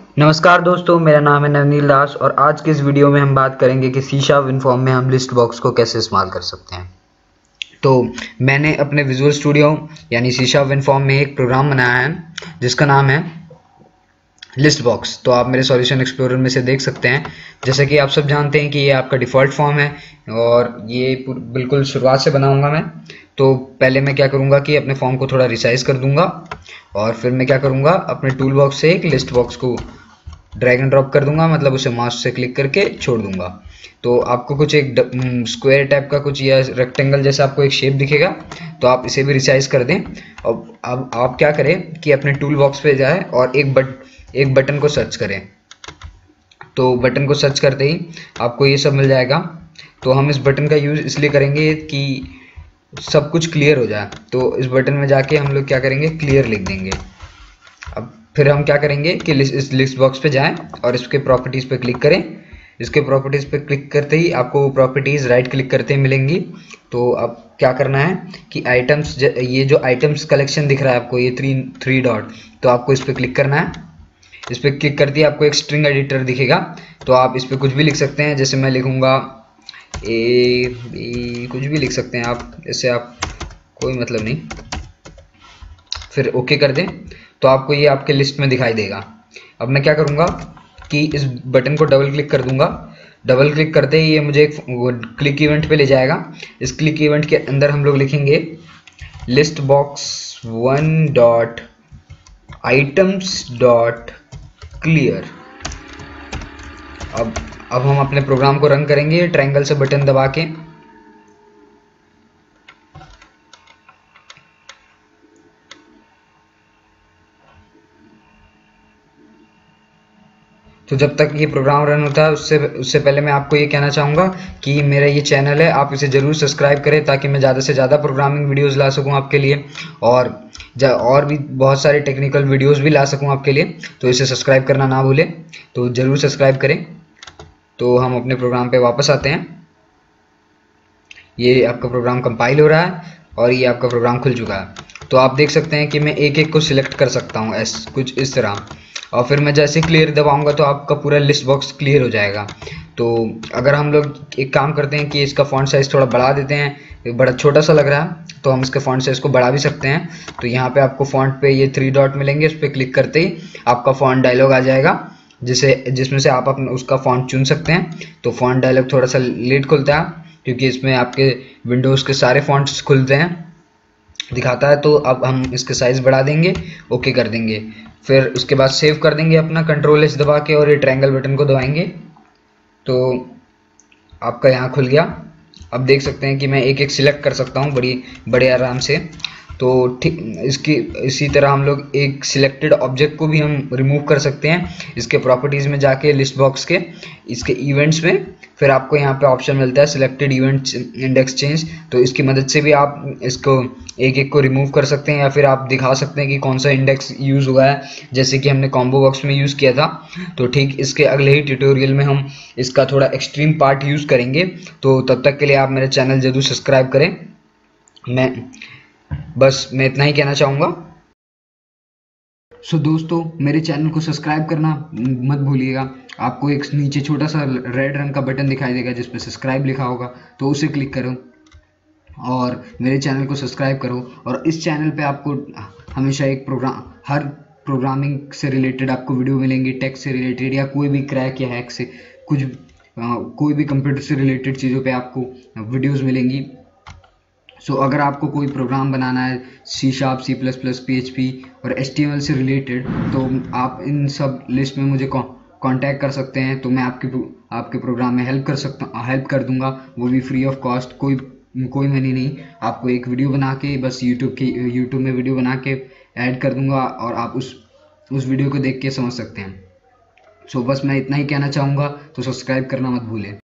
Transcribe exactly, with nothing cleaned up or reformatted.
नमस्कार दोस्तों, मेरा नाम है नवनील दास और आज के इस वीडियो में हम बात करेंगे कि सी शार्प इन्फॉर्म में हम लिस्ट बॉक्स को कैसे इस्तेमाल कर सकते हैं। तो मैंने अपने विजुअल स्टूडियो यानी सी शार्प इन्फॉर्म में एक प्रोग्राम बनाया है जिसका नाम है लिस्ट बॉक्स। तो आप मेरे सॉल्यूशन एक्सप्लोरर में से देख सकते हैं। जैसे कि आप सब जानते हैं कि ये आपका डिफ़ॉल्ट फॉर्म है और ये बिल्कुल शुरुआत से बनाऊंगा मैं। तो पहले मैं क्या करूंगा कि अपने फॉर्म को थोड़ा रिसाइज कर दूंगा और फिर मैं क्या करूंगा, अपने टूल बॉक्स से एक लिस्ट बॉक्स को ड्रैग एंड ड्रॉप कर दूंगा, मतलब उसे माउस से क्लिक करके छोड़ दूंगा। तो आपको कुछ एक स्क्वायर टाइप का कुछ या रेक्टेंगल जैसा आपको एक शेप दिखेगा, तो आप इसे भी रिसाइज कर दें। अब अब आप क्या करें कि अपने टूल बॉक्स पे जाए और एक बट एक बटन को सर्च करें। तो बटन को सर्च करते ही आपको ये सब मिल जाएगा। तो हम इस बटन का यूज़ इसलिए करेंगे कि सब कुछ क्लियर हो जाए। तो इस बटन में जाके हम लोग क्या करेंगे, क्लियर लिख देंगे। अब फिर हम क्या करेंगे कि इस लिस्ट बॉक्स पे जाएं और इसके प्रॉपर्टीज़ पे क्लिक करें। इसके प्रॉपर्टीज़ पे क्लिक करते ही आपको प्रॉपर्टीज़ राइट क्लिक करते ही मिलेंगी। तो अब क्या करना है कि आइटम्स, ये जो आइटम्स कलेक्शन दिख रहा है आपको, ये थ्री थ्री डॉट, तो आपको इस पर क्लिक करना है। इस पर क्लिक करते ही आपको एक स्ट्रिंग एडिटर दिखेगा। तो आप इस पर कुछ भी लिख सकते हैं। जैसे मैं लिखूँगा ए बी, कुछ भी लिख सकते हैं आप, इससे आप कोई मतलब नहीं। फिर ओके कर दें तो आपको ये आपके लिस्ट में दिखाई देगा। अब मैं क्या करूँगा कि इस बटन को डबल क्लिक कर दूंगा। डबल क्लिक करते ही ये मुझे एक क्लिक इवेंट पे ले जाएगा। इस क्लिक इवेंट के अंदर हम लोग लिखेंगे list box one dot items dot clear. अब अब हम अपने प्रोग्राम को रन करेंगे ट्रायंगल से बटन दबा के। तो जब तक ये प्रोग्राम रन होता है उससे उससे पहले मैं आपको ये कहना चाहूँगा कि मेरा ये चैनल है, आप इसे ज़रूर सब्सक्राइब करें ताकि मैं ज़्यादा से ज़्यादा प्रोग्रामिंग वीडियोस ला सकूँ आपके लिए, और और भी बहुत सारे टेक्निकल वीडियोस भी ला सकूँ आपके लिए। तो इसे सब्सक्राइब करना ना भूलें, तो ज़रूर सब्सक्राइब करें। तो हम अपने प्रोग्राम पर वापस आते हैं। ये आपका प्रोग्राम कंपाइल हो रहा है और ये आपका प्रोग्राम खुल चुका है। तो आप देख सकते हैं कि मैं एक एक को सिलेक्ट कर सकता हूँ ऐस कुछ इस तरह, और फिर मैं जैसे क्लियर दबाऊंगा तो आपका पूरा लिस्ट बॉक्स क्लियर हो जाएगा। तो अगर हम लोग एक काम करते हैं कि इसका फॉन्ट साइज़ थोड़ा बढ़ा देते हैं, बड़ा छोटा सा लग रहा है, तो हम इसके फॉन्ट साइज़ को बढ़ा भी सकते हैं। तो यहाँ पे आपको फॉन्ट पे ये थ्री डॉट मिलेंगे, उस पर क्लिक करते ही आपका फॉन्ट डायलॉग आ जाएगा, जिसे जिसमें से आप अपना उसका फॉन्ट चुन सकते हैं। तो फॉन्ट डायलॉग थोड़ा सा लेट खुलता है क्योंकि इसमें आपके विंडोज़ के सारे फॉन्ट्स खुलते हैं, दिखाता है। तो अब हम इसके साइज़ बढ़ा देंगे, ओके कर देंगे। फिर उसके बाद सेव कर देंगे अपना कंट्रोल एच दबा के और ये ट्रायंगल बटन को दबाएंगे। तो आपका यहाँ खुल गया। अब देख सकते हैं कि मैं एक एक सिलेक्ट कर सकता हूँ बड़ी बड़े आराम से। तो ठीक इसकी इसी तरह हम लोग एक सिलेक्टेड ऑब्जेक्ट को भी हम रिमूव कर सकते हैं इसके प्रॉपर्टीज़ में जाके, लिस्ट बॉक्स के इसके इवेंट्स में। फिर आपको यहाँ पे ऑप्शन मिलता है सिलेक्टेड इवेंट्स इंडेक्स चेंज। तो इसकी मदद से भी आप इसको एक एक को रिमूव कर सकते हैं या फिर आप दिखा सकते हैं कि कौन सा इंडेक्स यूज़ हुआ है, जैसे कि हमने कॉम्बो बॉक्स में यूज़ किया था। तो ठीक इसके अगले ही ट्यूटोरियल में हम इसका थोड़ा एक्सट्रीम पार्ट यूज़ करेंगे। तो तब तक के लिए आप मेरे चैनल जरूर सब्सक्राइब करें। मैं बस मैं इतना ही कहना चाहूँगा। सो so, दोस्तों मेरे चैनल को सब्सक्राइब करना मत भूलिएगा। आपको एक नीचे छोटा सा रेड रंग का बटन दिखाई देगा जिस पे सब्सक्राइब लिखा होगा, तो उसे क्लिक करो और मेरे चैनल को सब्सक्राइब करो। और इस चैनल पे आपको हमेशा एक प्रोग्राम हर प्रोग्रामिंग से रिलेटेड आपको वीडियो मिलेंगी, टेक से रिलेटेड या कोई भी क्रैक या हैक से कुछ आ, कोई भी कंप्यूटर से रिलेटेड चीज़ों पे आपको वीडियोज़ मिलेंगी। सो so, अगर आपको कोई प्रोग्राम बनाना है C sharp, C plus plus, P H P और एच टी एम एल से रिलेटेड, तो आप इन सब लिस्ट में मुझे कांटेक्ट कर सकते हैं। तो मैं आपके आपके प्रोग्राम में हेल्प कर सकता हेल्प कर दूंगा, वो भी फ्री ऑफ कॉस्ट। कोई कोई मनी नहीं, आपको एक वीडियो बना के बस यूट्यूब के यूट्यूब में वीडियो बना के ऐड कर दूंगा और आप उस उस वीडियो को देख के समझ सकते हैं। सो so, बस मैं इतना ही कहना चाहूँगा। तो सब्सक्राइब करना मत भूलें।